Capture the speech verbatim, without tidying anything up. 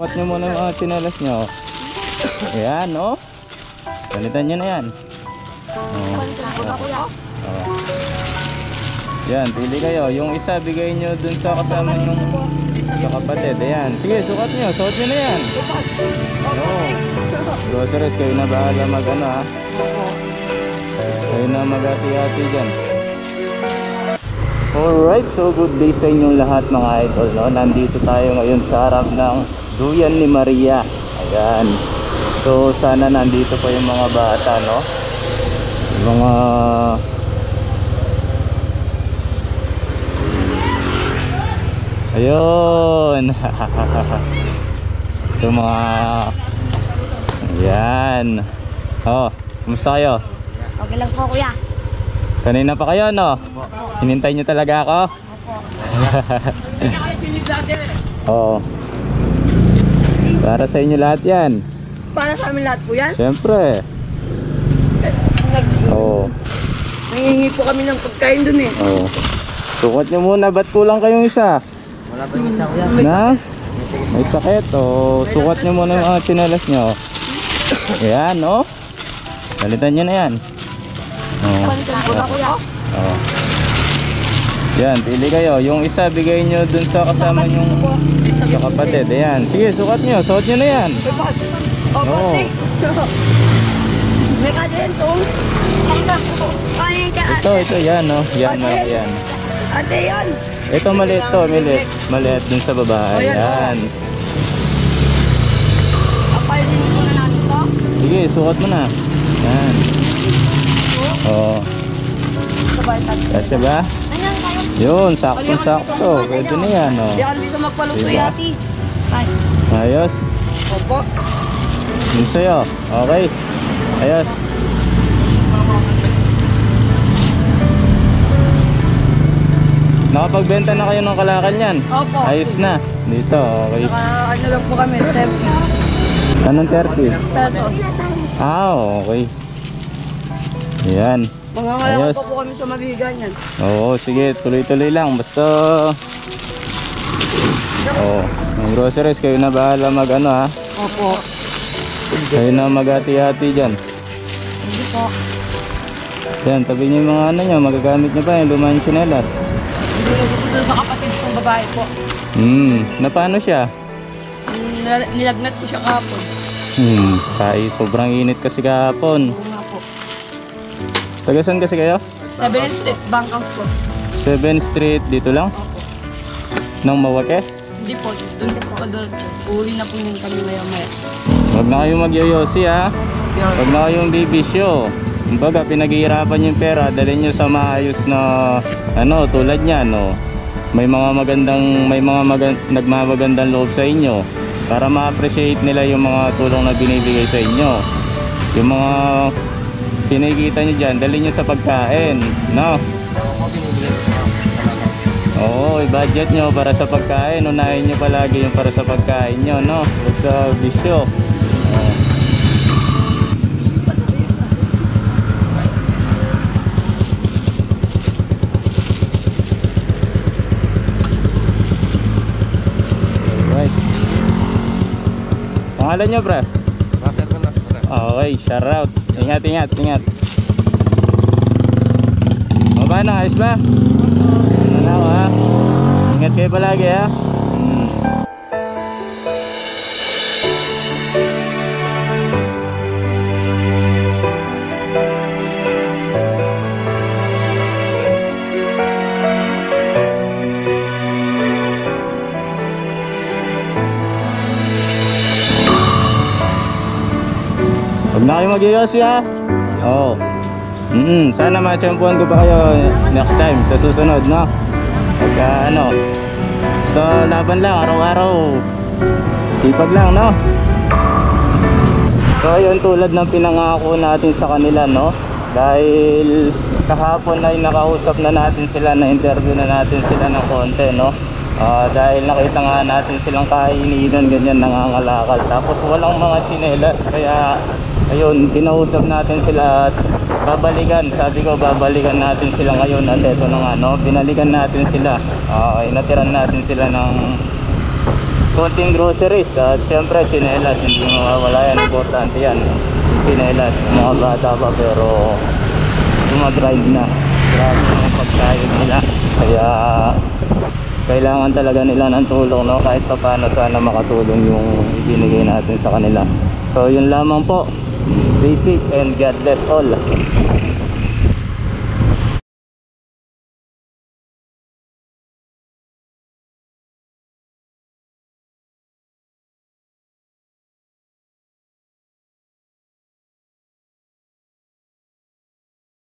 Kuhat nyo muna yung mga tsinelas nyo. Ayan, no? Balitan nyo na yan. Oh. Oh. Yan, pili kayo. Yung isa, bigay nyo dun sa kasama yung sa kapatid. Ayan. Sige, sukat nyo. Sukat nyo na yan. Oh. Groceries, kayo na bahala mag ano ha. Kayo na mag-hati-hati dyan. Alright, so good day sa inyong lahat mga idol, no? Nandito tayo ngayon sa harap ng Duyan ni Maria. Ayan. So sana nandito pa yung mga bata, no? Yung mga ayun. Yung mga ayan. Oh, kumusta kayo? Okay lang po, kuya. Kanina pa kayo, no? Hinintay nyo talaga ako? Oo. Para sa inyo lahat yan. Para sa amin lahat po yan? Siyempre. Oo. Nangihingi po kami ng pagkain dun eh. Oo. Sukat nyo muna, ba't kulang kayong isa? Wala pa yung isa, kuya. Na? May sakit. Oo. Sukat nyo muna yung mga tsinelas nyo. Ayan, no? Balitan nyo na yan. Oo. Oo. Yan, pili kayo. Yung isa, bigay nyo dun sa kasama yung sa kapatid. Ayan. Sige, sukat nyo. Sukat nyo na yan. Oo. May kadento. Ito, ito. Yan, no? Yan, no? Yan. Ate, yan. Ito, maliit to. Maliit. Maliit dun sa babae. Yan. Apalinin mo na natin to. Sige, sukat mo na. Yan. Oo. Kasi ba? Ayan, kayo. Yun, sakto-sakto. Pwede na yan, no? Di ako dito magpaluto, Diba? yati. Ay. Ayos. Opo. Yun sa'yo. Okay. Ayos. Nakapagbenta na kayo ng kalakal yan? Opo. Ayos na. Dito, okay. Naka ano lang po kami, thirty Anong thirty? pesos. Ah, okay. Yan. Mga ngayon Ayos. pa po kami sa mabigan yan. Oo, sige. Tuloy-tuloy lang. Basta oo. Yung groceries, kayo na bahala mag ano ha. Opo. Kayo na maghati-hati dyan. Hindi po. Yan, tabi nyo yung mga ano nyo. Magagamit nyo pa yung lumang tsinelas. Hindi ko dito sa kapatid kong babae po. Hmm, na paano siya? Nil- Nilagnat ko siya kahapon. Hmm, kaya sobrang init kasi kahapon. Oo nga po. Tagasan kasi kayo? seventh Street, Bangkang po. seventh Street, dito lang? Opo. Nang Mawake? Hindi po, doon po doon. Uwi na po yun kami maya maya. Huwag na kayong magyoyosi ha. Huwag na kayong bibisyo. Kumbaga, pinaghihirapan yung pera, dalhin nyo sa maayos na ano, tulad niya, no? May mga magandang, may mga magan, nagmamagandang loob sa inyo para ma-appreciate nila yung mga tulong na binibigay sa inyo. Yung mga kinikita nyo dyan, dalhin nyo sa pagkain, no? Oo, i-budget nyo para sa pagkain. Unahin nyo palagi yung para sa pagkain nyo, no? Huwag sa bisyo. Oo. Right. Pangalan nyo, pre? Okay, shout out. Ingat, ingat, ingat. O ba, no? Ayos ba? Ano ha? Ingat kayo palagi ha. Hmm. Huwag na kayo mag-iyosi ha. Oo. Mm -hmm. Sana ma-champuan ko pa kayo next time sa susunod, no? Pagka ano, so laban lang araw-araw, sipag lang, no? So ayun, tulad ng pinangako natin sa kanila, no? Dahil kahapon ay nakausap na natin sila, na interview na natin sila ng konti, no? Uh, dahil nakita nga natin silang kaininan ganyan, nangangalakal, tapos walang mga tsinelas. Kaya ayun, kinausap natin sila at babalikan, sabi ko babalikan natin sila ngayon. At eto na nga, no? Binalikan natin sila. Okay, natiran natin sila ng konting groceries at syempre tsinelas, hindi mawawala yan, importante yan. Tsinelas, mga bata pa pero dumadrive na, grabe yung pagkayod nila, kaya kailangan talaga nila ng tulong, no? Kahit pa paano sana makatulong yung ibinigay natin sa kanila. So yun lamang po, stay safe and God bless all.